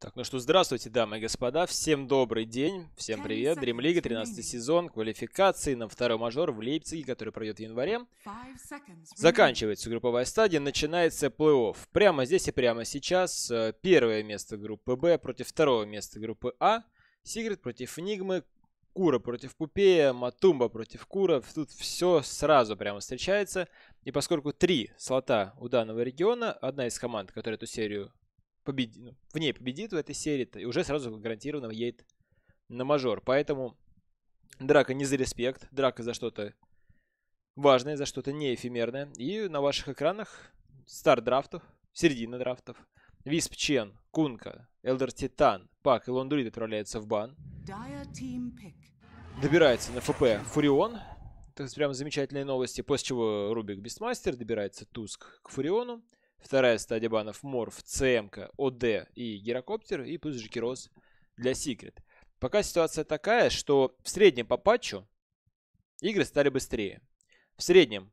Так, ну что, здравствуйте, дамы и господа, всем добрый день, всем привет, Dream League, 13 сезон, квалификации на второй мажор в Лейпциге, который пройдет в январе. Заканчивается групповая стадия, начинается плей-офф. Прямо здесь и прямо сейчас первое место группы Б против второго места группы А, Сигрид против Энигмы, Кура против Пупея, Матумба против Кура. Тут все сразу прямо встречается. И поскольку 3 слота у данного региона, одна из команд, которая эту серию в ней победит в этой серии, и уже сразу гарантированно едет на мажор. Поэтому драка не за респект, драка за что-то важное, за что-то не эфемерное. И на ваших экранах старт драфтов, середина драфтов. Висп Чен, Кунка, Элдер Титан, Пак и Лондурит отправляются в бан. Добирается на ФП Фурион. Это прям замечательные новости. После чего Рубик Бестмастер, добирается Туск к Фуриону. Вторая стадия банов Морф, ЦМК, ОД и Гирокоптер. И плюс Жекирос для Секрет. Пока ситуация такая, что в среднем по патчу игры стали быстрее. В среднем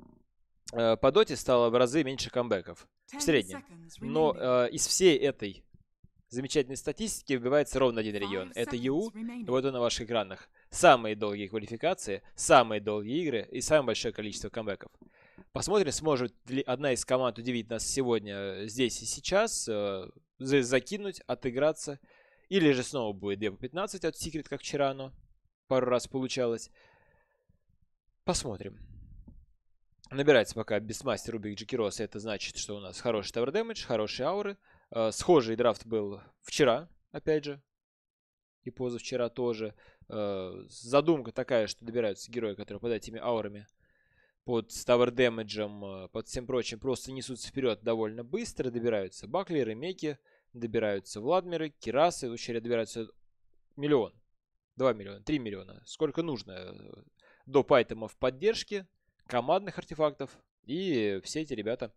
по доте стало в разы меньше камбэков. В среднем. Но из всей этой замечательной статистики выбивается ровно один регион. Это ЕУ. И вот он на ваших экранах. Самые долгие квалификации, самые долгие игры и самое большое количество камбэков. Посмотрим, сможет ли одна из команд удивить нас сегодня здесь и сейчас, закинуть, отыграться. Или же снова будет 2 по 15 от Secret, как вчера оно пару раз получалось. Посмотрим. Набирается пока Бестмастер, Рубик, Джекирос. Это значит, что у нас хороший тавер дэмэдж, хорошие ауры. Схожий драфт был вчера, опять же. И позавчера тоже. Задумка такая, что добираются герои, которые под этими аурами, под тавер дэмэджем, под всем прочим, просто несутся вперед довольно быстро. Добираются Баклеры, Меки, добираются Владмиры, Кирасы. В очередь добираются миллион, 2 миллиона, 3 миллиона. Сколько нужно доп. Айтемов поддержки, командных артефактов. И все эти ребята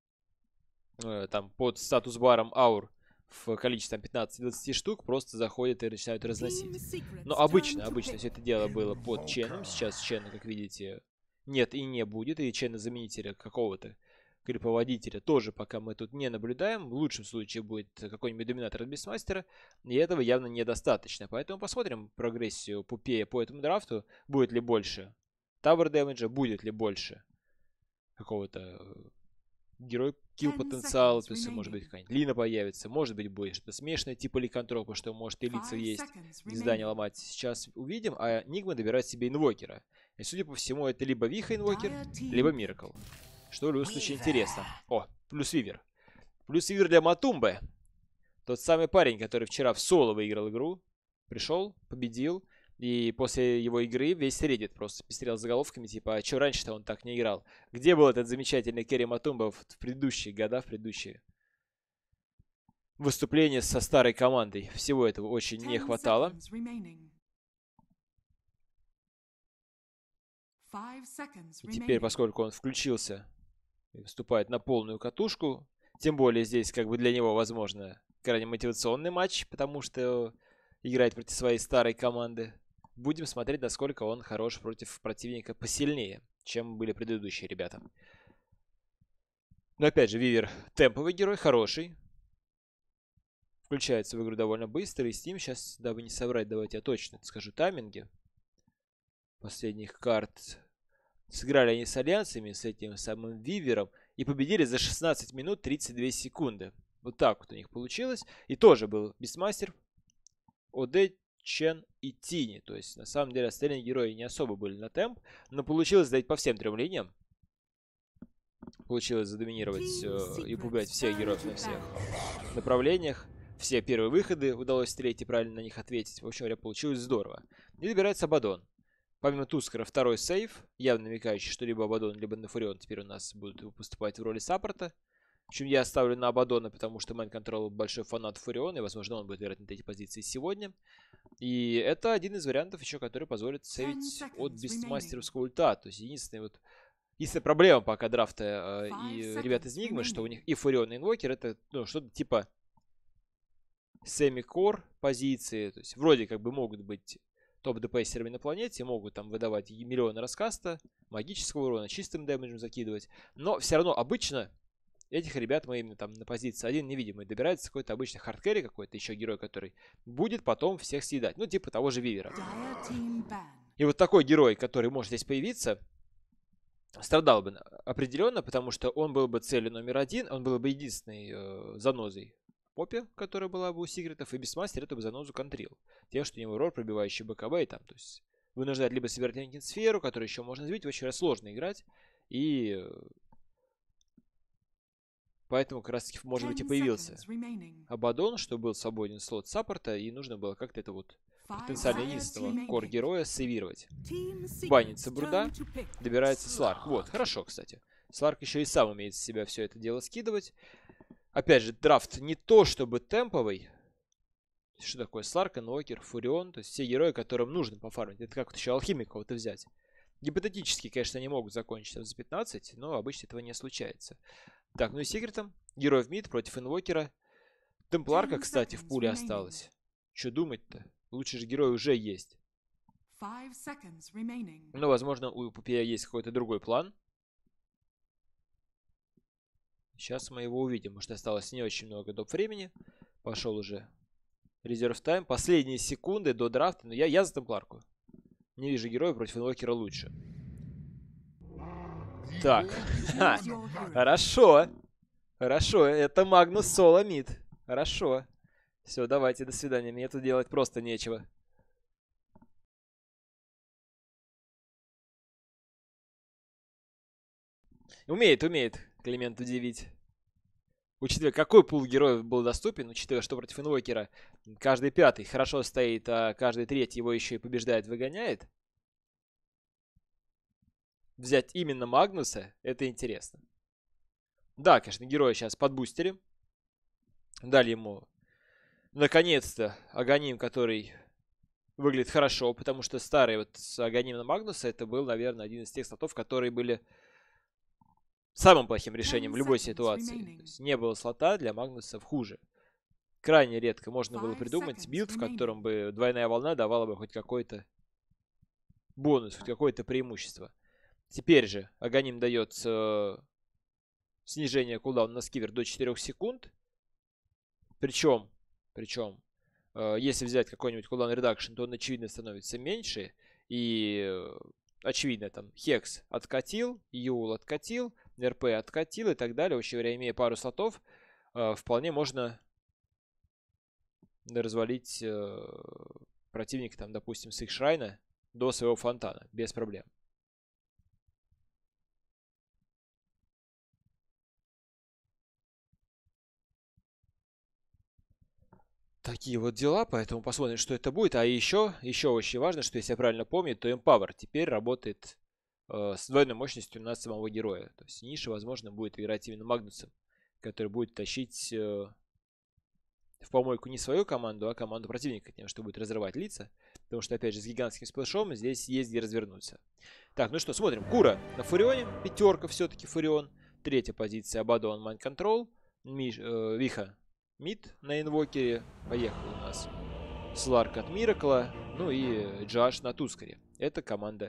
там под статус-баром аур в количестве 15-20 штук просто заходят и начинают разносить. Но обычно все это дело было под Ченом. Сейчас Чена, как видите, нет и не будет. И Чена-заменителя какого-то криповодителя тоже пока мы тут не наблюдаем. В лучшем случае будет какой-нибудь доминатор от Бестмастера. И этого явно недостаточно. Поэтому посмотрим прогрессию Пупея по этому драфту. Будет ли больше тавер дэмэджа, будет ли больше какого-то герой килл потенциала, то есть может быть какая-нибудь Лина появится, может быть будет что-то смешное типа ликантропа, что может и лица есть, здание ломать. Сейчас увидим, а Нигма добирает себе инвокера. И судя по всему это либо Виха инвокер, либо Миракл. Что в любом случае интересно. О, плюс Вивер. Плюс Вивер для Матумбы. Тот самый парень, который вчера в соло выиграл игру, пришел, победил. И после его игры весь Reddit просто пестрел заголовками, типа, а что раньше-то он так не играл? Где был этот замечательный Керри Матумба в предыдущие года, в предыдущие выступления со старой командой? Всего этого очень не хватало. И теперь, поскольку он включился и выступает на полную катушку, тем более здесь как бы для него, возможно, крайне мотивационный матч, потому что играет против своей старой команды. Будем смотреть, насколько он хорош против противника посильнее, чем были предыдущие ребята. Но опять же, Вивер темповый герой, хороший. Включается в игру довольно быстро. И с ним сейчас, дабы не соврать, давайте я точно скажу тайминги последних карт. Сыграли они с альянсами, с этим самым Вивером. И победили за 16 минут 32 секунды. Вот так вот у них получилось. И тоже был Бестмастер, ОД, Чен и Тини. То есть, на самом деле, остальные герои не особо были на темп. Но получилось сдать по всем 3 линиям. Получилось задоминировать и победить всех героев на всех направлениях. Все первые выходы удалось стрелять и правильно на них ответить. В общем говоря, получилось здорово. И добирается Абадон. Помимо Тускара, второй сейв, явно намекающий, что либо Абадон, либо Нафурион теперь у нас будут выступать в роли саппорта. В общем, я ставлю на Абадона, потому что Mind Control большой фанат Фуриона, и, возможно, он будет играть на третьей позиции сегодня. И это один из вариантов еще, который позволит сейвить от бестмастеровского ульта. То есть, единственная проблема пока драфта и ребят из Нигмы, что у них и Фурион, и Инвокер, это что-то типа семи-кор позиции. То есть, вроде как бы могут быть топ-депейсерами на планете, могут там выдавать миллионы раскаста, магического урона, чистым дэмэджем закидывать. Но все равно обычно этих ребят мы именно там на позиции 1 не видим. И добирается какой-то обычный хардкерри, какой-то еще герой, который будет потом всех съедать. Ну, типа того же Вивера. И вот такой герой, который может здесь появиться, страдал бы определенно, потому что он был бы целью номер 1, он был бы единственной занозой в попе, которая была бы у секретов, и Бисмастер эту бы занозу контрил. Тем, что у него рор, пробивающий БКБ, и там, то есть вынуждает либо собирать сферу, которую еще можно сбить, очень сложно играть, и поэтому как раз таки, может быть, и появился Абадон, что был свободен слот саппорта, и нужно было как-то это вот потенциально единственного кор-героя сейвировать. Банится Бруда, добирается Сларк. Вот, хорошо, кстати. Сларк еще и сам умеет с себя все это дело скидывать. Опять же, драфт не то чтобы темповый. Что такое Сларк, Инвокер, Фурион? То есть все герои, которым нужно пофармить. Это как вот еще Алхимика вот и взять. Гипотетически, конечно, они могут закончиться за 15, но обычно этого не случается. Так, ну и секретом. Герой в мид против Инвокера. Темпларка, кстати, в пуле осталась. Что думать-то? Лучший же герой уже есть. Но, возможно, у Пупея есть какой-то другой план. Сейчас мы его увидим, потому что осталось не очень много доп. Времени. Пошел уже резерв тайм. Последние секунды до драфта. Но я за Темпларку. Не вижу героя против Инвокера лучше. Так. Ха. Хорошо. Хорошо. Это Магнус Соло мид. Хорошо. Все, давайте, до свидания. Мне тут делать просто нечего. Умеет Климент удивить. Учитывая, какой пул героев был доступен, учитывая, что против Инвокера каждый пятый хорошо стоит, а каждый третий его еще и побеждает, выгоняет. Взять именно Магнуса, это интересно. Да, конечно, героя сейчас подбустерим. Дали ему, наконец-то, Аганим, который выглядит хорошо, потому что старый вот с Аганимом на Магнуса, это был, наверное, один из тех слотов, которые были самым плохим решением в любой ситуации. То есть не было слота для Магнусов хуже. Крайне редко можно было придумать билд, в котором бы двойная волна давала бы хоть какой-то бонус, хоть какое-то преимущество. Теперь же Аганим дает снижение кулдауна на скивер до 4 секунд. Причем, если взять какой-нибудь кулдаун редакшн, то он очевидно становится меньше. И очевидно, там Хекс откатил, Юл откатил, РП откатил и так далее. В общем говоря, имея пару слотов, вполне можно развалить противника, там, допустим, с их шрайна до своего фонтана, без проблем. Такие вот дела, поэтому посмотрим, что это будет. А еще очень важно, что, если я правильно помню, то Empower теперь работает с двойной мощностью на самого героя. То есть Ниша, возможно, будет играть именно Магнусом, который будет тащить в помойку не свою команду, а команду противника, тем, что будет разрывать лица. Потому что, опять же, с гигантским сплэшом здесь есть где развернуться. Так, ну что, смотрим. Кура на Фурионе. Пятерка все-таки Фурион. Третья позиция Абадон, Mind Control. Виха мид на инвокере. Поехал у нас Сларк от Миракла. Ну и Джаш на Тускаре. Это команда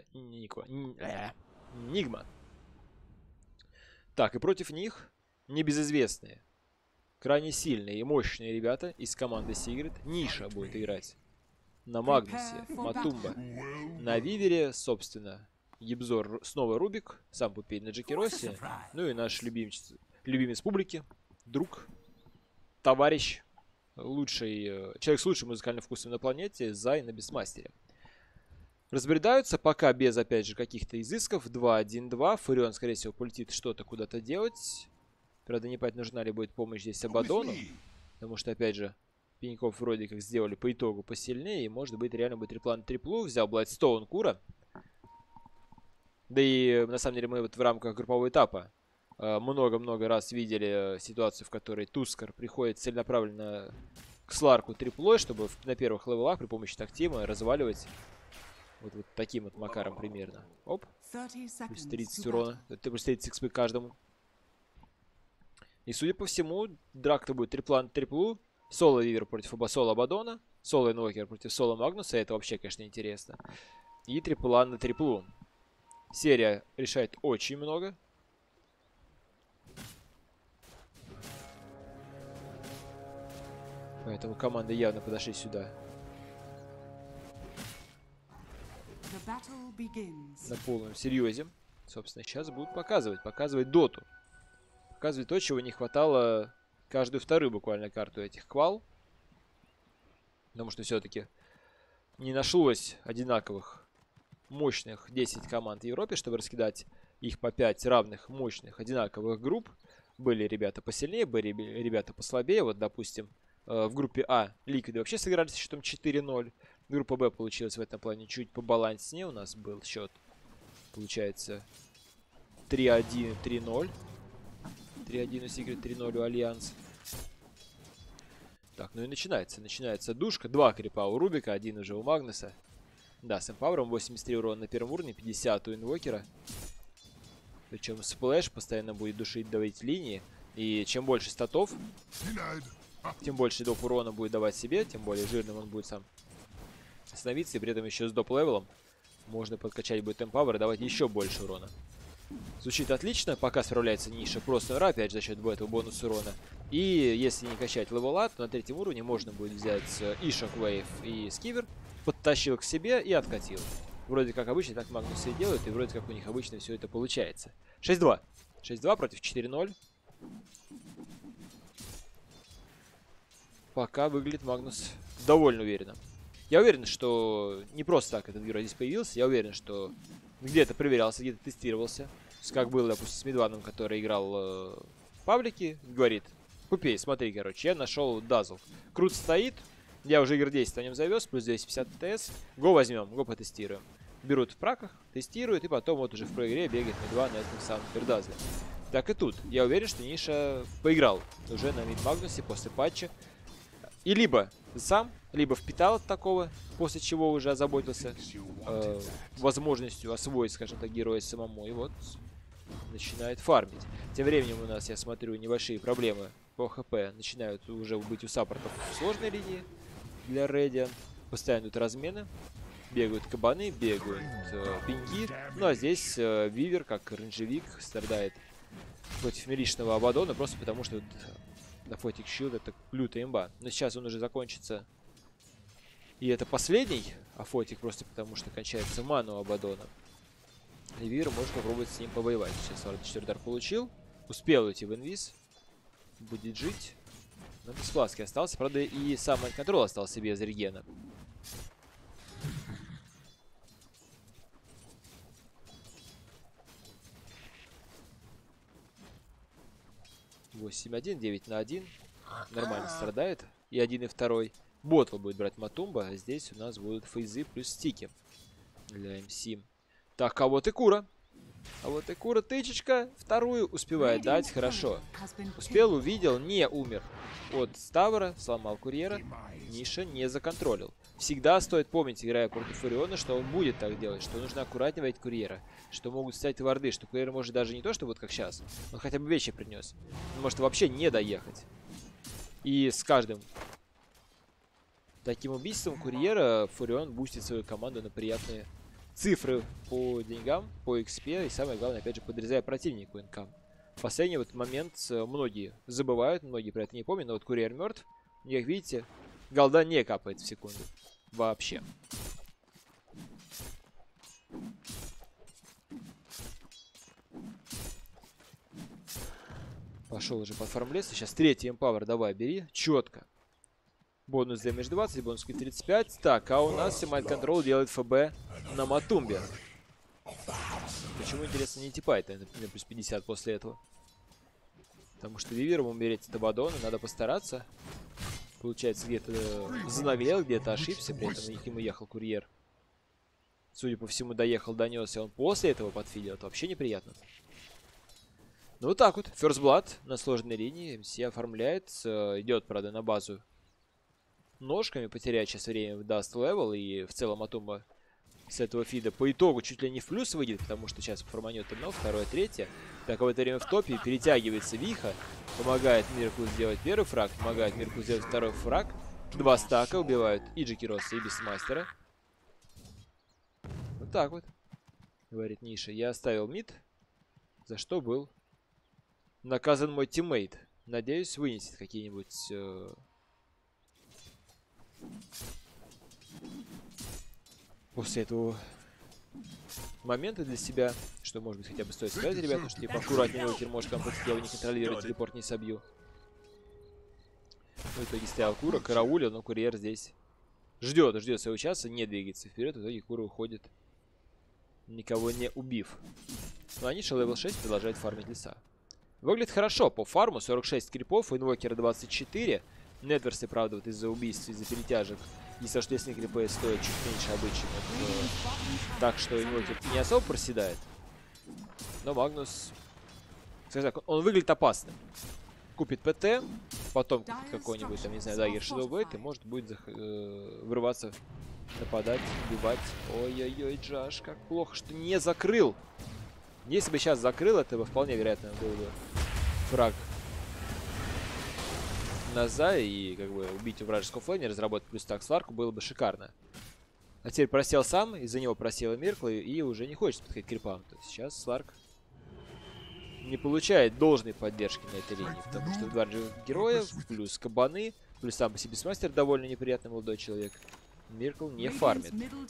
Нигма. Так, и против них небезызвестные, крайне сильные и мощные ребята из команды Сигрид. Ниша будет играть на Магнусе, Матумба на Вивере, собственно, Ебзор снова Рубик, сам Пупей на Джекиросе. Ну и наш любимец публики, друг, товарищ, человек с лучшим музыкальным вкусом на планете, Зай на Бисмастере. Разбредаются пока без, опять же, каких-то изысков. 2-1-2. Фурион, скорее всего, полетит что-то куда-то делать. Правда, не понять, нужна ли будет помощь здесь Абадону. Потому что, опять же, Пеньков вроде как сделали по итогу посильнее. И, может быть, реально будет реплан триплу. Взял Бладстоун Кура. Да и, на самом деле, мы вот в рамках группового этапа много-много раз видели ситуацию, в которой Тускар приходит целенаправленно к Сларку триплой, чтобы на первых левелах при помощи тактима разваливать вот таким вот макаром примерно. Оп. Плюс 30 урона. Это плюс 30 XP каждому. И, судя по всему, драка будет триплан триплу. Соло Вивер против соло Абадона. Соло Инвокер против соло Магнуса. Это вообще, конечно, интересно. И триплан на триплу. Серия решает очень много. Поэтому команды явно подошли сюда. На полном серьезе. Собственно, сейчас будут показывать доту. Показывать то, чего не хватало каждую вторую буквально карту этих квал. Потому что все-таки не нашлось одинаковых мощных 10 команд в Европе, чтобы раскидать их по 5 равных, мощных, одинаковых групп. Были ребята посильнее, были ребята послабее. Вот, допустим, в группе А Ликвиды вообще сыграли с счетом 4-0. Группа Б получилась в этом плане чуть побаланснее. У нас был счет, получается, 3-1 и 3-0. 3-1 у Secret, 3-0 у Альянс. Так, ну и начинается душка. 2 крипа у Рубика, 1 уже у Магнуса. Да, с эмпавером 83 урона на первом уровне, 50 у Инвокера. Причем сплэш постоянно будет душить, давить линии. И чем больше статов, тем больше доп урона будет давать себе, тем более жирным он будет сам становиться. И при этом еще с доп левелом можно подкачать будет эмпавер и давать еще больше урона. Звучит отлично, пока справляется ниша просто нора, опять же за счет этого бонуса урона. И если не качать левела, то на третьем уровне можно будет взять и Шоквейв, и Скивер, подтащил к себе и откатил. Вроде как обычно так Магнусы и делают, и вроде как у них обычно все это получается. 6-2. 6-2 против 4-0. Пока выглядит Магнус довольно уверенно. Я уверен, что не просто так этот герой здесь появился. Я уверен, что где-то проверялся, где-то тестировался. Как было, допустим, с Медваном, который играл в паблике. Говорит: Пупей, смотри, короче, я нашел Дазл. Крут стоит. Я уже игр 10 на нем завез, плюс 250 ТС. Го возьмем, го потестируем. Берут в праках, тестируют, и потом вот уже в проигре бегает Медван на этом самом Пердазле. Так и тут. Я уверен, что Ниша поиграл уже на Мид Магнусе после патча. И либо сам, либо впитал от такого, после чего уже озаботился возможностью освоить, скажем так, героя самому. И вот начинает фармить. Тем временем у нас, я смотрю, небольшие проблемы по ХП начинают уже быть у саппортов в сложной линии для Рэдиан. Постоянно идут размены. Бегают кабаны, бегают пеньки. Ну а здесь Вивер, как рейнджевик, страдает против миличного Абадона, просто потому что Нафотик Щилд это лютая имба. Но сейчас он уже закончится. И это последний Афотик, просто потому что кончается мана у Абадона. И Вивер может попробовать с ним повоевать. Сейчас 44 удар получил. Успел уйти в инвиз. Будет жить. Но без фласки остался. Правда, и сам контрол остался без регена. Восемь 1, 9 на 1. Нормально страдает. И один, и второй. Ботл будет брать Матумба. А здесь у нас будут фейзы плюс стики для МС. Так, а вот и Кура. А вот и Кура тычечка. Вторую успевает дать. Хорошо. Успел, увидел, не умер от Ставра. Сломал курьера. Ниша не законтролил. Всегда стоит помнить, играя против Фуриона, что он будет так делать. Что нужно аккуратнее водить курьера. Что могут стать варды. Что курьер может даже не то, что вот как сейчас. Он хотя бы вещи принес. Он может вообще не доехать. И с каждым таким убийством курьера Фурион бустит свою команду на приятные цифры по деньгам, по XP и самое главное, опять же, подрезая противнику инкам. В последний вот момент многие забывают, многие про это не помнят, но вот курьер мертв. И, как видите, голда не капает в секунду. Вообще. Пошел уже под фармлес. Сейчас третий эмпавер. Давай, бери. Четко. Бонус дэмэдж 20, бонус 35. Так, а у нас Майнд Контрол делает ФБ на Матумбе. Почему, интересно, не типает, например, плюс 50 после этого? Потому что Вивером умереть от Абадона надо постараться. Получается, где-то занаглел, где-то ошибся, при этом к нему ехал курьер. Судя по всему, доехал, донес, и он после этого подфидел. Это вообще неприятно. Ну вот так вот. First Blood на сложной линии. МС оформляет. Идет, правда, на базу ножками. Потеряет сейчас время в Dust Level. И в целом Атума с этого фида по итогу чуть ли не в плюс выйдет. Потому что сейчас форманет одно, второе, третье. Так, в это время в топе перетягивается Виха. Помогает Мирку сделать первый фраг. Помогает Мирку сделать второй фраг. 2 стака убивают и Джекироса, и Бисмастера. Вот так вот. Говорит Ниша. Я оставил мид. За что был наказан мой тиммейт. Надеюсь, вынесет какие-нибудь После этого момента для себя, что, может быть, хотя бы стоит сказать, ребята, что типа аккуратнее Инвокер может комплексить, я его не контролирую, телепорт не собью. В итоге стоял Кура, караулил, но курьер здесь ждет своего часа, не двигается вперед, в итоге Кура уходит, никого не убив. Но Аниша левел 6 продолжает фармить леса. Выглядит хорошо по фарму, 46 крипов, инвокера 24. Нетверсы, правда, вот из-за убийств, из-за перетяжек. Если что, если крипы стоят чуть меньше обычных. Так что инвокер не особо проседает. Но Магнус, скажем так, он выглядит опасным. Купит ПТ, потом купит какой-нибудь, там, не знаю, дагер Shadowblade, и может будет врываться, нападать, убивать. Ой-ой-ой, Джаш, как плохо, что не закрыл. Если бы сейчас закрыл, это бы вполне вероятно был бы фраг на За, и как бы убить вражеского флейна, разработать плюс так Сларку было бы шикарно. А теперь просел сам, из-за него просела Миркла, и уже не хочет подходить к крипам. То есть сейчас Сларк не получает должной поддержки на этой линии, потому что два героя, плюс кабаны, плюс сам по себе Бисмастер довольно неприятный молодой человек. Миркл не фармит.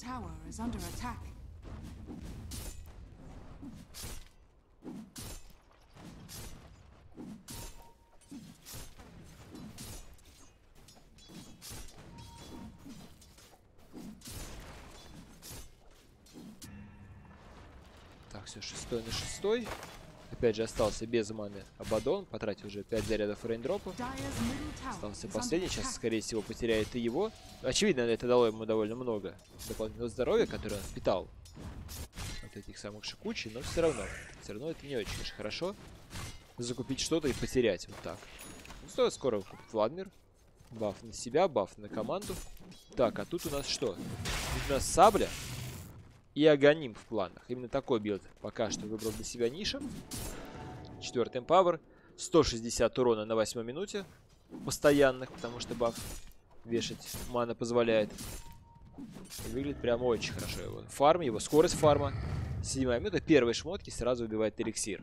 Так, все, 6 на 6. Опять же остался без маны Абадон, потратил уже 5 зарядов рейндропа. Остался последний, сейчас скорее всего потеряет и его. Очевидно, это дало ему довольно много дополнительного здоровья, которое он впитал от этих самых шикучей, но все равно это не очень, конечно, хорошо закупить что-то и потерять вот так. Ну, стоит скоро купить Владмир. Баф на себя, баф на команду. Так, а тут у нас что? Тут у нас Сабля и Аганим в планах. Именно такой билд пока что выбрал для себя Ниша. 4-й эмпавер. 160 урона на 8 минуте. Постоянных, потому что баф вешать мана позволяет. И выглядит прям очень хорошо его фарм, его скорость фарма. 7-я минута, первые шмотки, сразу убивает эликсир.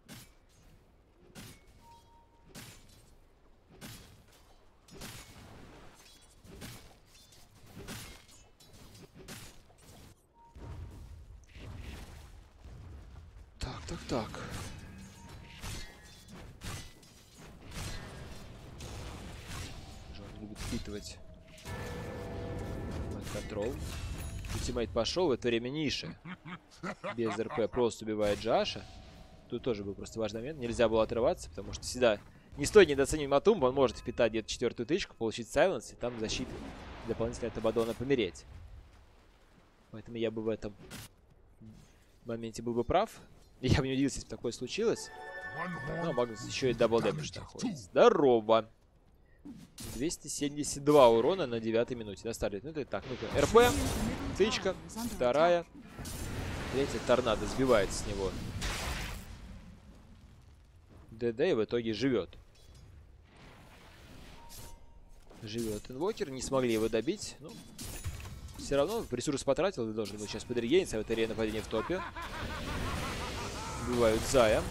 Так. Он любит впитывать контрол. Ультимейт пошел, в это время Ниша без РП просто убивает Джаша. Тут тоже был просто важный момент. Нельзя было отрываться, потому что всегда не стоит недооценивать Матумба. Он может впитать где-то 4-ю тычку, получить сайленс, и там защиты дополнительно от Абадона помереть. Поэтому я бы в этом моменте был бы прав. Я бы не удивился, если бы такое случилось. Но Магнус еще и дабл дэмэдж находит. Здорово. 272 урона на 9-й минуте. На старте. Ну, это так, ну-ка. РП. Тычка. Вторая. Третья. Торнадо сбивает с него ДД и в итоге живет. Живет инвокер. Не смогли его добить. Ну, все равно ресурс потратил. Ты должен был сейчас подрегениться. А в этой нападение в топе. Убивают Зая.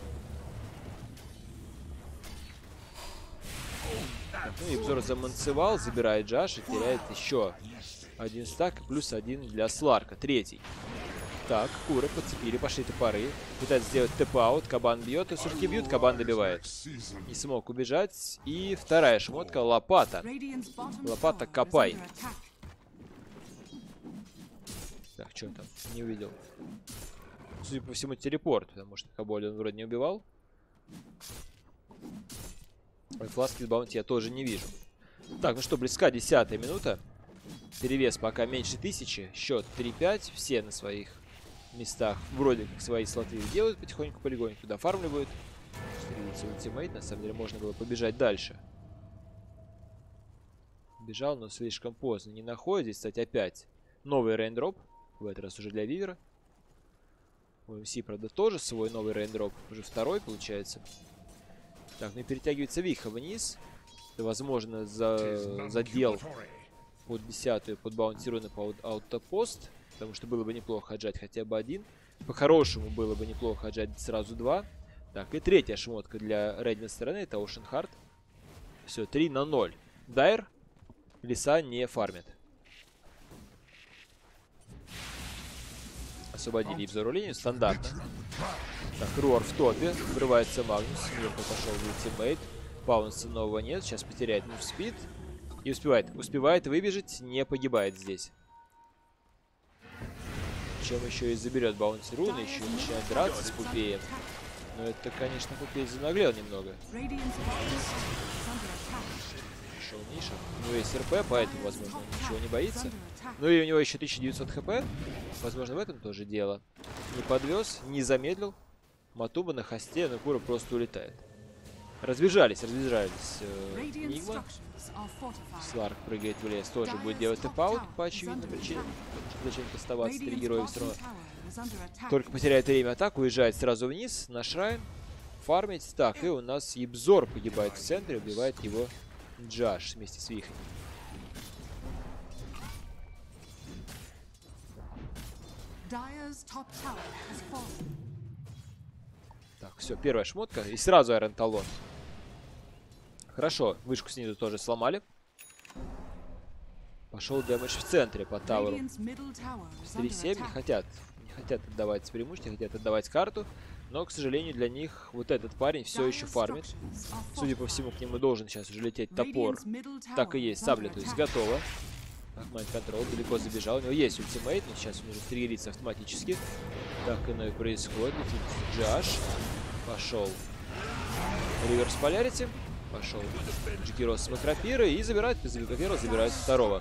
Так, ну и Бзор заманцевал, забирает Джаш и теряет еще один стак, плюс один для Сларка, третий. Так, Куры подцепили, пошли топоры. Пытается сделать тэп-аут, Кабан бьет, и сурки бьют, Кабан добивает. Не смог убежать. И вторая шмотка, лопата. Лопата копай. Так, что там? Не увидел. Судя по всему, телепорт, потому что Каболи он вроде не убивал. Фласки с баунти я тоже не вижу. Так, ну что, близка 10-я минута. Перевес пока меньше 1000. Счет 3-5. Все на своих местах вроде как свои слоты делают потихоньку, полигоньку. Туда фармливают. Видите, ультимейт. На самом деле можно было побежать дальше. Бежал, но слишком поздно. Не находит. Здесь, кстати, опять новый рейндроп. В этот раз уже для Вивера. У МС, правда, тоже свой новый рейндроп. Уже второй, получается. Так, ну и перетягивается Виха вниз. Это, возможно, задел под 10-ю, под баунтируна по аутопост. Потому что было бы неплохо отжать хотя бы один. По-хорошему было бы неплохо отжать сразу два. Так, и третья шмотка для Редмин стороны. Это Ocean Heart. Все, 3-0. Дайр леса не фармят. Освободили Ибзору линию, стандартно. Так, Руар в топе, врывается Магнус, Мирка пошел в ультимейт. Баунса нового нет, сейчас потеряет мувспид. И успевает выбежать, не погибает здесь. Чем еще и заберет Баунси руны, еще и начинает драться с Пупеем. Но это, конечно, Пупей занаглел немного. Шел Ниша. У него есть РП, поэтому, возможно, он ничего не боится. Ну и у него еще 1900 хп. Возможно, в этом тоже дело. Не подвез, не замедлил. Матуба на хосте, но Кура просто улетает. Разбежались. Нигма. Сларк прыгает в лес, тоже будет делать тэп-аут по очевидным причинам. Зачем оставаться, 3 героя все равно. Только потеряет время атаку, уезжает сразу вниз на шрайн. Фармить. Так, и у нас Ибзор погибает в центре, убивает его Джаш вместе с Вихрем. Так, все, первая шмотка. И сразу Айрон Талон. Хорошо, вышку снизу тоже сломали. Пошел дэмэдж в центре по таверу. 4-7 не хотят отдавать преимущество, хотят отдавать карту. Но, к сожалению, для них вот этот парень все еще фармит. Судя по всему, к нему должен сейчас уже лететь топор. Так и есть, сабля, то есть готова. Майнд контрол далеко забежал. У него есть ультимейт, но сейчас он уже триггерится автоматически. Так оно и происходит. Джаш. Пошел Реверс Полярити. Пошел Джекирос с Макропирой и забирает, без Макропира забирает второго.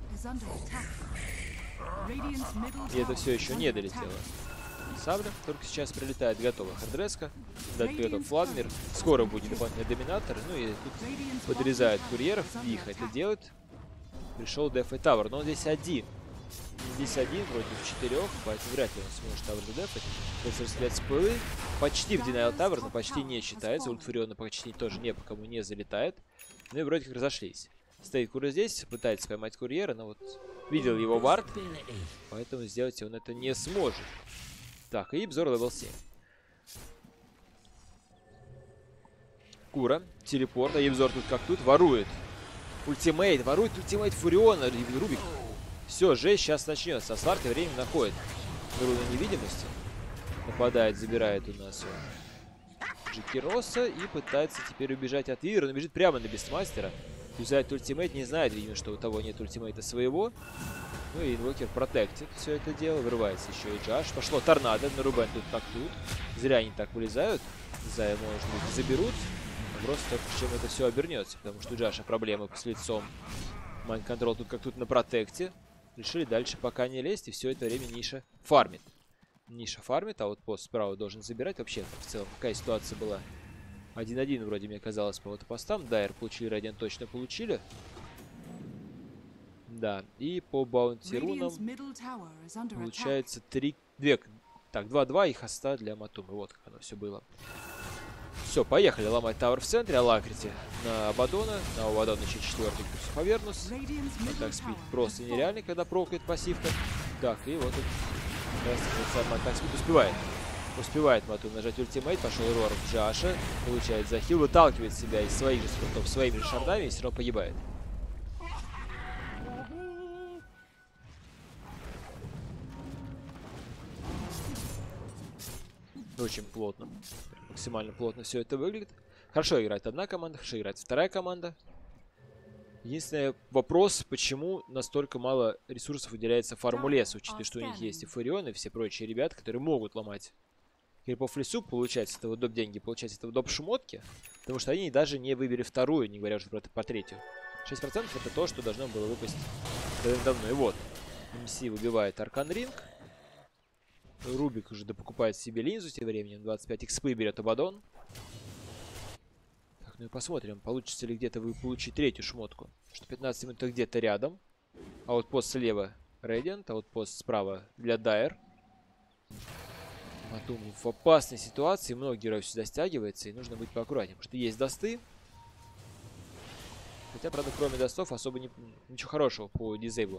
И это все еще не долетело. Сабля только сейчас прилетает, готова Хардреска, готов Владимир. Скоро будет дополнительный доминатор. Ну и тут подрезают курьеров. Виха это делает. Пришел Деф и Тавр, но он здесь один. Здесь один против 4, поэтому вряд ли он сможет Тавр задефать. Взгляд спылы. Почти в Denial Тавр, но почти не считается. Ульт Фуриона почти тоже не по кому не залетает. Ну и вроде как разошлись. Стоит Кура здесь, пытается поймать курьера, но вот видел его вард, поэтому сделать он это не сможет. Так, и Ибзор левел 7. Кура, телепорт, а Ибзор тут как тут, ворует. Ворует ультимейт Фуриона, Рубик. Все, жесть сейчас начнется. А Сларка время находит. Руна невидимости. Нападает, забирает у нас Джекироса и пытается теперь убежать от Ира. Он бежит прямо на Бестмастера. Юзает ультимейт, не знает, видимо, что у того нет ультимейта своего. Ну и инвокер протектит все это дело. Вырывается еще и Джаш. Пошло торнадо. На Рубен тут как тут. Зря они так вылезают. Зая, может быть, заберут. Просто чем это все обернется, потому что у Джаша проблемы с лицом. Майнд контрол тут как тут на протекте. Решили дальше пока не лезть, и все это время Ниша фармит. Ниша фармит, а вот пост справа должен забирать. Вообще, в целом, какая ситуация была? 1-1 вроде мне казалось по постам. Дайр получили, Радиан точно получили. Да, и по баунти рунам получается 2-2 и хоста для Матумы. Вот как оно все было. Все, поехали ломать тавер в центре. Алакрити на Абадона. На Абадона еще 4-й курс Авернус. Так спид просто нереальный, когда прокает пассивка. Так, и вот так спид успевает Матум нажать ультимейт. Пошел Рор в Джаша. Получает захил. Выталкивает себя из своих же спортов своими же шардами и все равно погибает. Очень плотно. Максимально плотно все это выглядит. Хорошо играет одна команда, хорошо играет вторая команда. Единственный вопрос, почему настолько мало ресурсов уделяется фарму леса, учитывая, что у них есть и Фурион, и все прочие ребята, которые могут ломать крипов в лесу, получать с этого доп деньги, получать с этого доп шмотки, потому что они даже не выбили вторую, не говоря уже про третью. 6% это то, что должно было выпасть давно. И вот, МС выбивает Аркан Ринг. Рубик уже допокупает себе линзу тем временем. 25 экспы берет Абадон. Так, ну и посмотрим, получится ли где-то вы получить третью шмотку. Что 15 минут где-то рядом. А вот пост слева Radiant, а вот пост справа для Дайер. Матум в опасной ситуации. Много героев сюда стягивается, и нужно быть поаккуратнее, потому что есть досты. Хотя, правда, кроме достов особо ничего хорошего по дизейблу.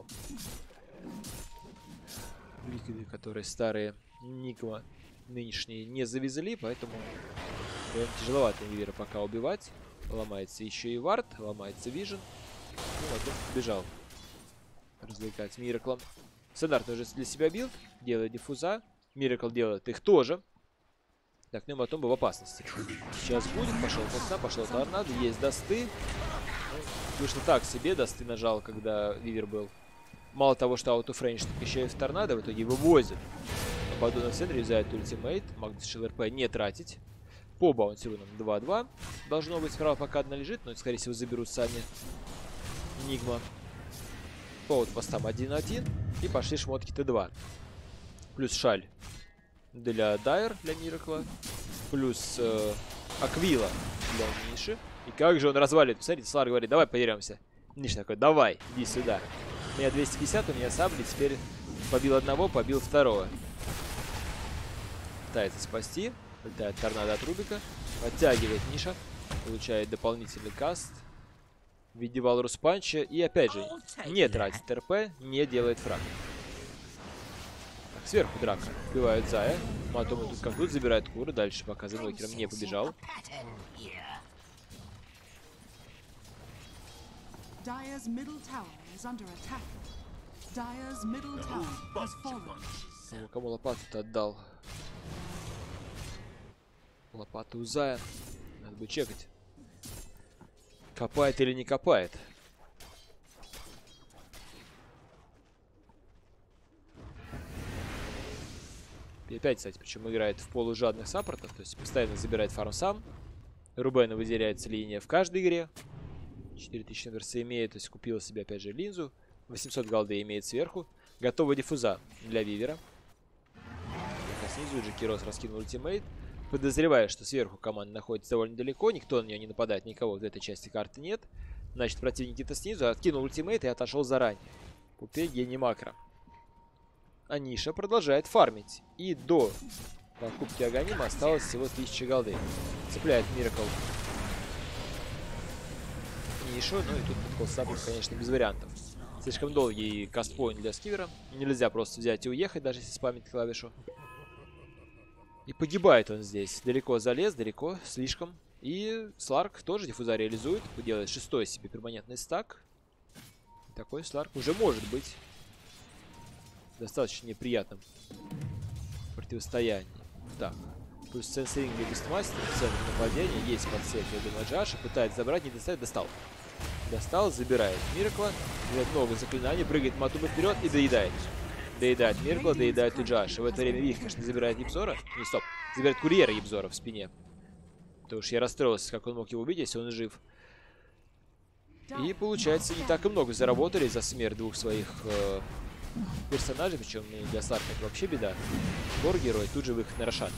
Ликвиды, которые старые Никма нынешние не завезли, поэтому тяжеловато Вивера пока убивать. Ломается еще и Вард, ломается Вижен. Ну, вот он бежал. Развлекать с Мираклом. Стандартный уже для себя билд. Делает диффуза. Миракл делает их тоже. Так, ну и Матумба в опасности. Сейчас будет. Пошел Фоксна, пошел Торнадо. Есть досты. Ну, вышло так себе. Досты нажал, когда Вивер был. Мало того, что аутофрейндж, так еще и в Торнадо в итоге вывозит. Абаддон в центре юзает ультимейт. Магнус решил РП не тратить. По баунтирунам 2-2. Должно быть справа пока одна лежит, но скорее всего заберут сами. Нигма. По аутпостам 1-1. И пошли шмотки Т2. Плюс шаль для Дайер, для Миракла. Плюс Аквила для Ниши. И как же он разваливает. Посмотрите, Слар говорит, давай подеремся. Ниш такой, давай, иди сюда. У меня 250, у меня сабли. Теперь побил одного, побил второго. Пытается спасти. Летает торнадо от Рубика. Подтягивает Ниша. Получает дополнительный каст в виде Валрус Панча. И опять же, не тратит РП, не делает фраг. Так, сверху драка. Убивают Зая. Матома тут как тут забирает Куры. Дальше пока за Инвокером не побежал. Кому лопату-то отдал? Лопата у Зая. Надо бы чекать. Копает или не копает. И опять, кстати, причем играет в полужадных саппортов. То есть постоянно забирает фарм сам. Рубена выделяется линия в каждой игре. 4000 инверса имеет. То есть купила себе опять же линзу. 800 голды имеет сверху. Готова диффуза для Вивера. А снизу Джекирос раскинул ультимейт. Подозревая, что сверху команда находится довольно далеко, никто на нее не нападает, никого в этой части карты нет. Значит, противник где-то снизу, откинул ультимейт и отошел заранее. Пупе гений макро. А Ниша продолжает фармить. И до покупки Аганима осталось всего 1000 голды. Цепляет Миракл Нишу, ну и тут под колсапом, конечно, без вариантов. Слишком долгий кастпоинт для скивера. Нельзя просто взять и уехать, даже если спамить клавишу. И погибает он здесь. Далеко залез, далеко, слишком. И Сларк тоже диффуза реализует. Делает 6-й себе перманентный стак. И такой Сларк уже может быть достаточно неприятным в противостоянии. Так. Плюс сенсоринг для Бестмастера. Центр нападения. Есть подсек для Демаджаша. Пытается забрать, не достает. Достал. Достал, забирает Миракла. Делает много заклинаний. Прыгает Матуба вперед и доедает. Доедает Миракла, доедает Уджаша. В это время Вих, конечно, забирает Ебзора. Не, стоп. Забирает курьера Ебзора в спине. Потому что я расстроился, как он мог его убить, если он жив. И получается, не так и много заработали за смерть двух своих персонажей. Причем для Сларка это вообще беда. Гор-герой, тут же выход на Рошана.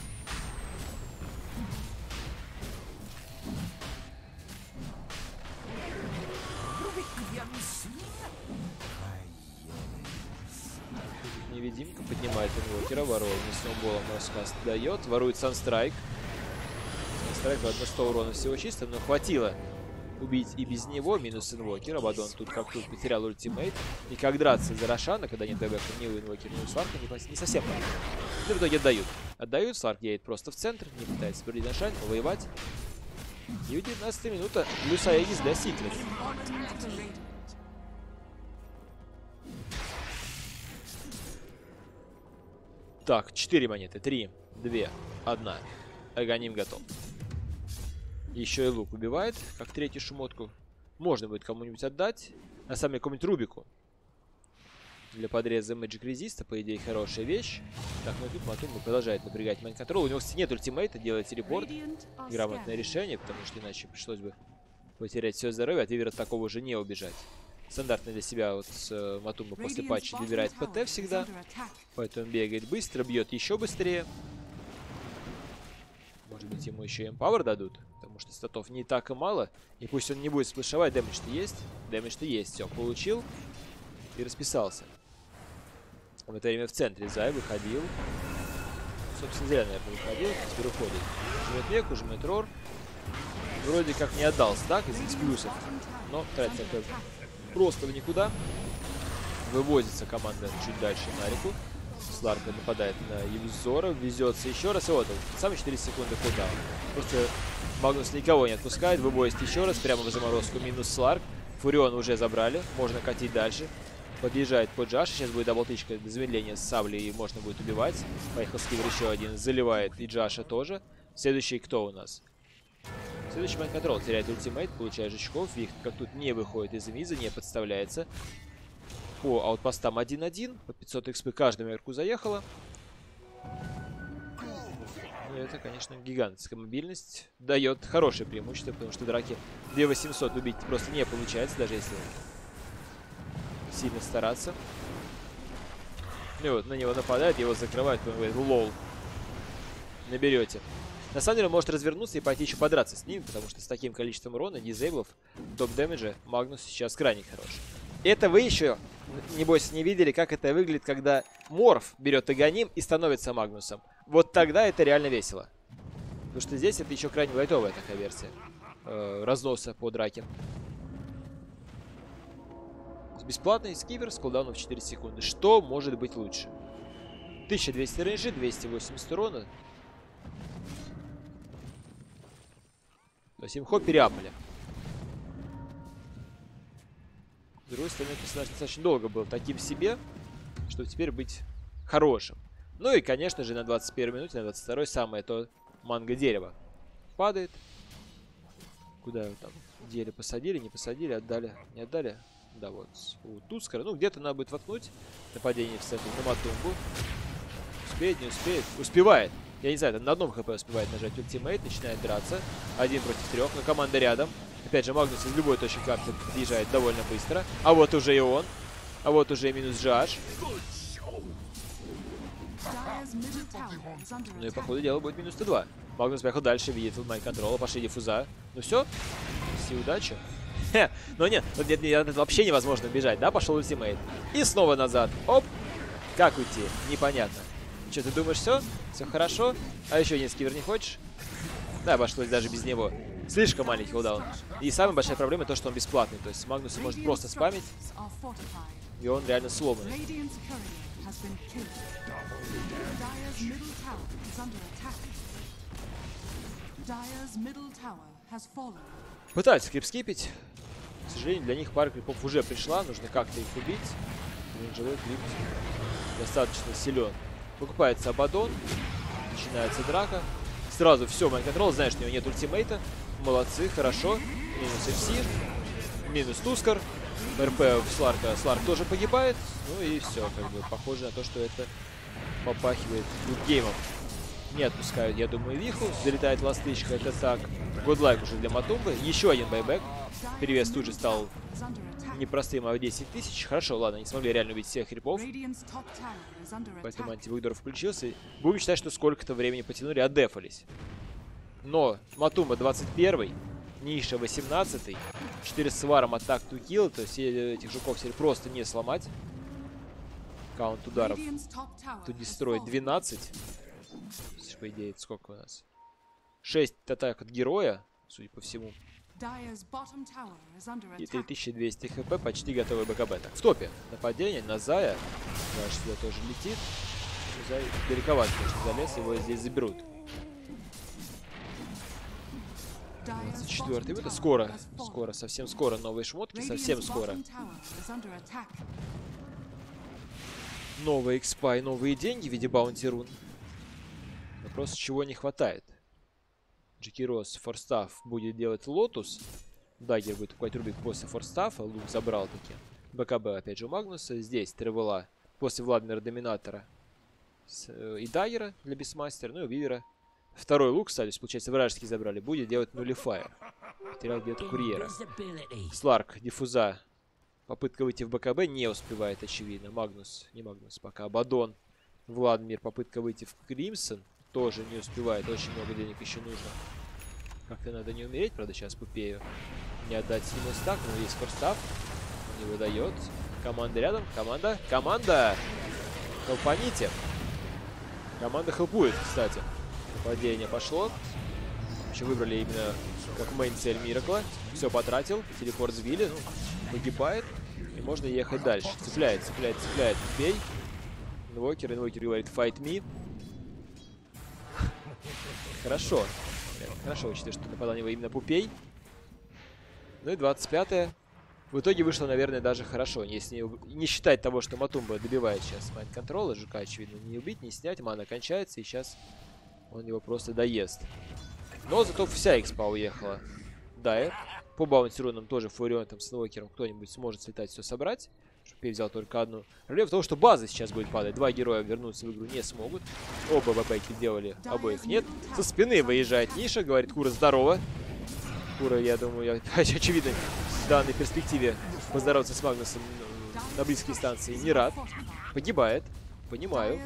Невидимка поднимает инвокера, ворует сноуболом, раскаст дает, ворует Санстрайк. Санстрайк одно 100 урона всего чисто, но хватило убить и без него, минус инвокер. Абаддон тут как тут потерял ультимейт. И как драться за Рошана, когда нет ДБ ни у инвокера, ни у Сларка, не совсем понятно. И в итоге отдают. Отдают, Сларк едет просто в центр, не пытается перейти на шаль, воевать. И в 19 минута плюс Аегис для Сиклет. Так, 4 монеты. 3, 2, 1. Аганим готов. Еще и лук убивает, как третью шмотку. Можно будет кому-нибудь отдать. На самом деле, какому-нибудь Рубику. Для подреза Magic Resist, по идее, хорошая вещь. Так, ну и тут Матумба продолжает напрягать майн-контрол. У него, кстати, нет ультимейта, делает телепорт. Грамотное решение, потому что иначе пришлось бы потерять все здоровье. От Вивера такого уже не убежать. Стандартно для себя вот Матумба после патча выбирает ПТ всегда. Поэтому бегает быстро, бьет еще быстрее. Может быть, ему еще и Empower дадут. Потому что статов не так и мало. И пусть он не будет сплэшевать, дэмэдж-то есть. Дэмэдж-то есть. Все, получил. И расписался. В это время в центре Зай выходил. Собственно, зря, наверное, выходил. Теперь уходит. Жмет Меку, жмет Рор. Вроде как не отдал стак из плюсов. Но тратится просто в никуда. Вывозится команда чуть дальше на реку. Сларка нападает на Ебзора. Везется еще раз. И вот он. Самые 4 секунды кулдаун. Просто Магнус никого не отпускает. Вывозит еще раз. Прямо в заморозку. Минус Сларк. Фуриона уже забрали. Можно катить дальше. Подъезжает под Джаша. Сейчас будет даблтычка до замедления с саблей. И можно будет убивать. Поехал скивер еще один. Заливает и Джаша тоже. Следующий кто у нас? Следующий Mind Control теряет ультимейт. Получает жучков. Вихт как тут не выходит из миза. Не подставляется. По аутпостам 1-1. По 500 XP каждому игроку заехало. Ну, это, конечно, гигантская мобильность. Дает хорошее преимущество, потому что драки 2800 убить просто не получается, даже если сильно стараться. И вот на него нападает, его закрывают, он говорит: лол. Наберете. На самом деле он может развернуться и пойти еще подраться с ним, потому что с таким количеством урона, дизейблов, топ-дэмэджа, Магнус сейчас крайне хорош. Это вы еще, небось, не видели, как это выглядит, когда Морф берет Аганим и становится Магнусом. Вот тогда это реально весело. Потому что здесь это еще крайне лайтовая такая версия разноса по драке. Бесплатный скивер с кулдауном в 4 секунды. Что может быть лучше? 1200 рейнджи, 280 урона. То есть имхо переапали. С другой стороны, персонаж достаточно долго был таким себе, чтобы теперь быть хорошим. Ну и, конечно же, на 21 минуте, на 22-й самое то манго дерево. Падает. Куда его там? Дерево посадили, не посадили, отдали, не отдали. Да, вот у Тускара. Ну, где-то надо будет воткнуть нападение в центр на Матумбу. Успеет, не успеет. Успевает. Я не знаю, там на одном хп успевает нажать ультимейт, начинает драться. 1 против 3, но команда рядом. Опять же, Магнус из любой точки карты подъезжает довольно быстро. А вот уже и он. А вот уже и минус Джаш. Ну и по ходу дела будет минус Т2. Магнус поехал дальше, видит Mind Control, пошли диффуза. Ну все, все удачи. Но нет, тут вообще невозможно бежать, да? Пошел ультимейт. И снова назад. Оп. Как уйти? Непонятно. Что, ты думаешь, все? Все хорошо? А еще один скивер не хочешь? Да, обошлось даже без него. Слишком маленький кулдаун. И самая большая проблема то, что он бесплатный. То есть Магнус может просто спамить. И он реально сломанный. Пытаются крип скипить. К сожалению, для них пара крипов уже пришла. Нужно как-то их убить. Живой крип достаточно силен. Покупается Абадон. Начинается драка. Сразу все, Mind Control, знаешь, что у него нет ультимейта. Молодцы, хорошо. Минус FC. Минус Тускар. РП в Сларка. Сларк тоже погибает. Ну и все, как бы похоже на то, что это попахивает гудгеймом. Не отпускают, я думаю, Виху. Залетает ластычка, это так. Годлайк уже для Матумбы. Еще один байбек. Перевес тут же стал непростым, а в 10 тысяч. Хорошо, ладно, не смогли реально убить всех крипов. Поэтому антивыгдор включился. Будем считать, что сколько-то времени потянули, отдефались. Но Матумба 21-й, Ниша 18-й. 4 с варом атак to kill. То есть этих жуков теперь просто не сломать. Каунт ударов to destroy 12. По идее, это сколько у нас? 6 атак от героя, судя по всему. И 3200 хп, почти готовый БКБ. Так, в топе нападение на Зая. Дальше сюда тоже летит. Зай далековато, конечно, залез, его здесь заберут. 24-й, это скоро. Скоро, совсем скоро новые шмотки, совсем скоро. Новая экспа и новые деньги в виде баунти рун. Вопрос, чего не хватает. Джекирос форстаф будет делать лотус. Дагер будет покупать рубик после форстафа. Лук забрал таки. БКБ опять же у Магнуса. Здесь Тревела после Владимира Доминатора и Даггера для Бисмастера. Ну и Вивера. Второй лук, кстати, получается, вражеский забрали. Будет делать нулифайр. Потерял где-то курьера. Сларк, диффуза. Попытка выйти в БКБ не успевает, очевидно. Магнус, не Магнус, пока Абадон. Владимир, попытка выйти в Кримсон. Тоже не успевает. Очень много денег еще нужно. Как-то надо не умереть, правда, сейчас Пупею. Не отдать ему стак, но есть форстав. Он не выдает. Команда рядом. Команда! Хелпаните. Команда хелпует, кстати. Нападение пошло. Еще выбрали именно как мейн цель Миракла. Все потратил. Телепорт сбили. Ну, погибает. И можно ехать дальше. Цепляет. Пупей. Инвокер говорит fight me. Хорошо. Хорошо, учитывая, что нападал на него именно Пупей. Ну и 25-е. В итоге вышло, наверное, даже хорошо. Если не считать того, что Матумба добивает сейчас майнд-контрола. Жука, очевидно, не убить, не снять. Мана кончается, и сейчас он его просто доест. Но зато вся экспа уехала. Дайр. По баунти-рунам тоже Фурион там с Инвокером кто-нибудь сможет слетать, все собрать. Шупей взял только одну. Проблема в том, что база сейчас будет падать. Два героя вернуться в игру не смогут. Оба ВП-ки делали, обоих нет. Со спины выезжает Ниша, говорит: Кура, здорово. Кура, я думаю, очевидно, в данной перспективе поздороваться с Магнусом на близкие станции не рад. Погибает. Понимаю.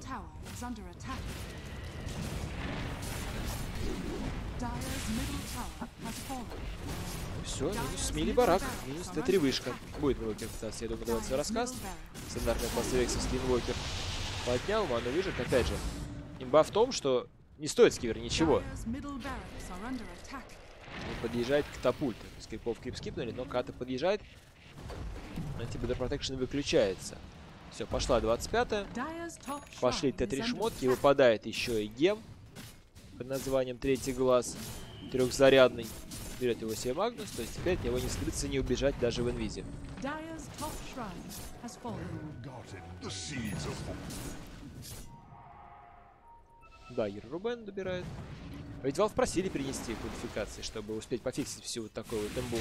Все, минус Мили барак, минус Т3 вышка. Будет инвокер пытаться, я думаю, давать свой рассказ. Стандартный классовексовский инвокер поднял, ману выжег. Опять же, имба в том, что не стоит скивер ничего. Он подъезжает к катапульте. Скрипов крип скипнули, но ката подъезжает. Антибедер протекшн выключается. Все, пошла 25-я. Пошли Т3 шмотки. Выпадает еще и гем под названием Третий глаз. Трехзарядный. Берет его себе Магнус, то есть теперь от него не скрыться, не убежать даже в инвизе. Да, Рубен добирает. Ведь Valve просили принести кодификации, чтобы успеть пофиксить всю вот такую вот имбу.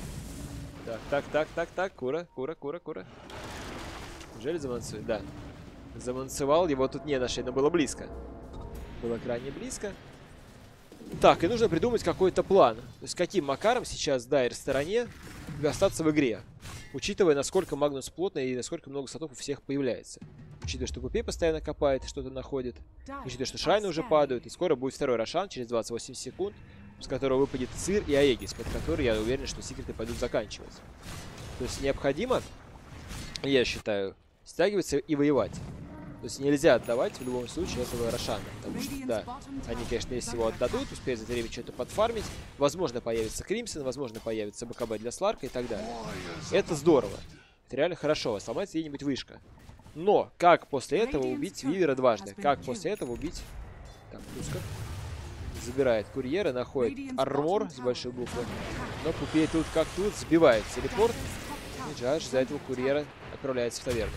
Так. Кура. Неужели заманцевал? Да. Заманцевал, его тут не нашли, но было близко. Было крайне близко. Так, и нужно придумать какой-то план. То есть каким макаром сейчас Дайр в стороне остаться в игре. Учитывая, насколько Магнус плотный и насколько много слотов у всех появляется. Учитывая, что Пупей постоянно копает, что-то находит. Учитывая, что Шрайны уже падают. И скоро будет второй Рошан через 28 секунд. С которого выпадет Сыр и Аегис, под который я уверен, что секреты пойдут заканчивать. То есть необходимо, я считаю, стягиваться и воевать. То есть нельзя отдавать в любом случае этого Рошана. Потому что, да, они, конечно, если его отдадут, успеют за это время что-то подфармить. Возможно, появится Кримсон, возможно, появится БКБ для Сларка и так далее. Это здорово. Это реально хорошо. Сломается где-нибудь вышка. Но как после этого убить Вивера дважды? Как после этого убить... Так, Туска. Забирает курьера, находит армор с большой буквы. Но Пупей тут как тут сбивает телепорт. И Джаш за этого курьера отправляется в таверну.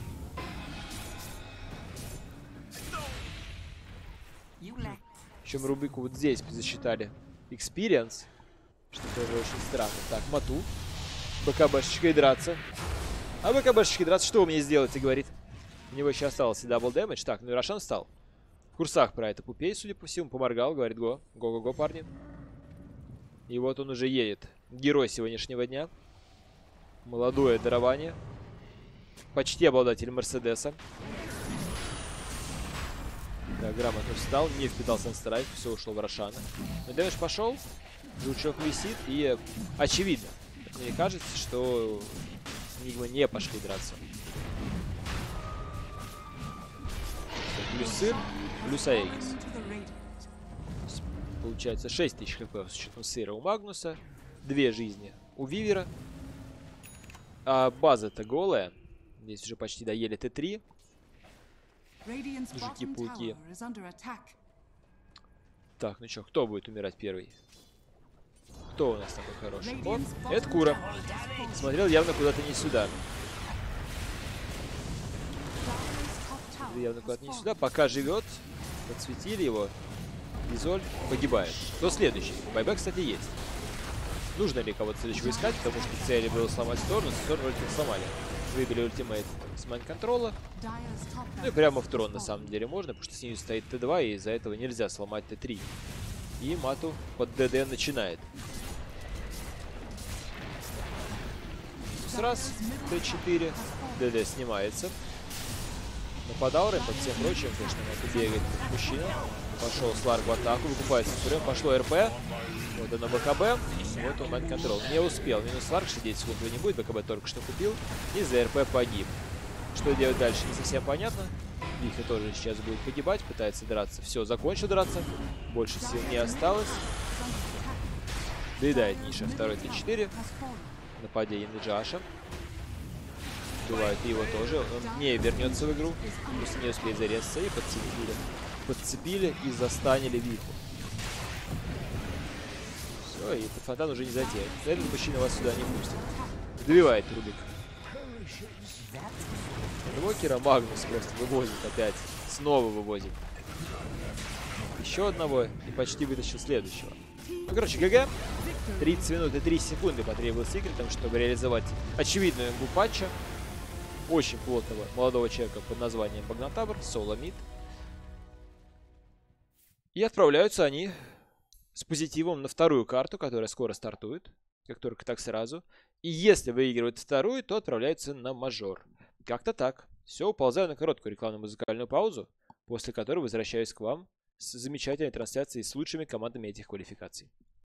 Причем Рубику вот здесь засчитали Experience, что тоже очень странно. Так, Мату. БКБшечкой драться. А БКБшечкой драться что вы мне сделаете, говорит. У него еще остался дабл дэмэдж. Так, ну и Рошан встал. В курсах про это Пупей, судя по всему, поморгал. Говорит, го, парни. И вот он уже едет. Герой сегодняшнего дня. Молодое дарование. Почти обладатель Мерседеса. Да, грамотно встал, не впитался на страйк, все ушло в Рошана. Но дэмэдж пошел, жучок висит, и очевидно, как мне кажется, что Нигмы не пошли драться. Плюс Сыр, плюс Аегис. Получается 6000 хп с учетом Сыра у Магнуса, 2 жизни у Вивера. А база-то голая, здесь уже почти доели Т3. Жуки-пауки. Так, ну что, кто будет умирать первый? Кто у нас такой хороший? О, это Кура. Смотрел явно куда-то не сюда. Явно куда-то не сюда. Пока живет. Подсветили его. Изоль погибает. Кто следующий? Байбек, кстати, есть. Нужно ли кого-то следующего искать, потому что цель было сломать сторону, сторону вроде как сломали. Выбили ультимейт с майн-контрола. Ну и прямо в трон на самом деле можно, потому что снизу стоит Т2, и из-за этого нельзя сломать Т3. И Мату под ДД начинает. Раз, Т4, ДД снимается. Нападал Рэм, под всем прочим, конечно, Мату бегает мужчина. Пошел Сларк в атаку, выкупается Фурем, пошло РП. Вот оно БКБ. Вот он майн-контрол. Не успел. Минус Сларк, 10 секунд не будет. БКБ только что купил. И за РП погиб. Что делать дальше, не совсем понятно. Вихи тоже сейчас будет погибать. Пытается драться. Все, закончил драться. Больше сил не осталось. Доедает Ниша. Второй Т4. Нападение на Джаша. Убивают его тоже. Он не вернется в игру. Просто не успеет зарезаться. И подцепили. Подцепили и застанили Виху. Все, и под фонтан уже не затеет. Этот мужчина вас сюда не пустит. Добивает Рубик. Инвокера Магнус просто вывозит опять. Снова вывозит. Еще одного и почти вытащил следующего. Ну, короче, ГГ. 30 минут и 3 секунды потребовалось секретом, чтобы реализовать очевидную имбу патча. Очень плотного молодого человека под названием Багнатабр, соло мид. И отправляются они с позитивом на вторую карту, которая скоро стартует. Как только так сразу. И если выигрывают вторую, то отправляются на мажор. Как-то так. Все, уползаю на короткую рекламную музыкальную паузу, после которой возвращаюсь к вам с замечательной трансляцией с лучшими командами этих квалификаций.